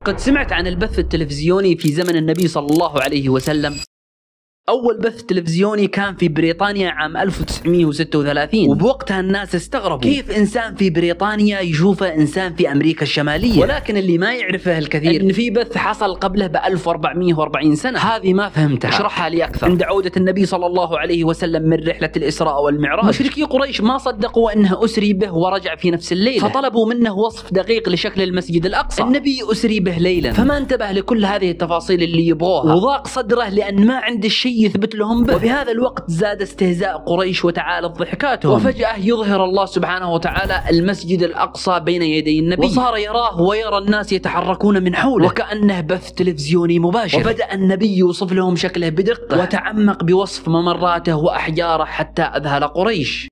قد سمعت عن البث التلفزيوني في زمن النبي صلى الله عليه وسلم. أول بث تلفزيوني كان في بريطانيا عام 1936، وبوقتها الناس استغربوا كيف إنسان في بريطانيا يشوفه إنسان في أمريكا الشمالية. ولكن اللي ما يعرفه الكثير إن في بث حصل قبله ب 1440 سنة، هذه ما فهمتها، اشرحها لي أكثر. عند عودة النبي صلى الله عليه وسلم من رحلة الإسراء والمعراج، مشركي قريش ما صدقوا أنه أسري به ورجع في نفس الليلة، فطلبوا منه وصف دقيق لشكل المسجد الأقصى. النبي أسري به ليلا، فما انتبه لكل هذه التفاصيل اللي يبغوها، وضاق صدره لأن ما عنده شيء يثبت لهم به. وبهذا الوقت زاد استهزاء قريش وتعالت ضحكاتهم، وفجأة يظهر الله سبحانه وتعالى المسجد الأقصى بين يدي النبي، وصار يراه ويرى الناس يتحركون من حوله وكأنه بث تلفزيوني مباشر. وبدأ النبي يوصف لهم شكله بدقة، وتعمق بوصف ممراته وأحجاره حتى أذهل قريش.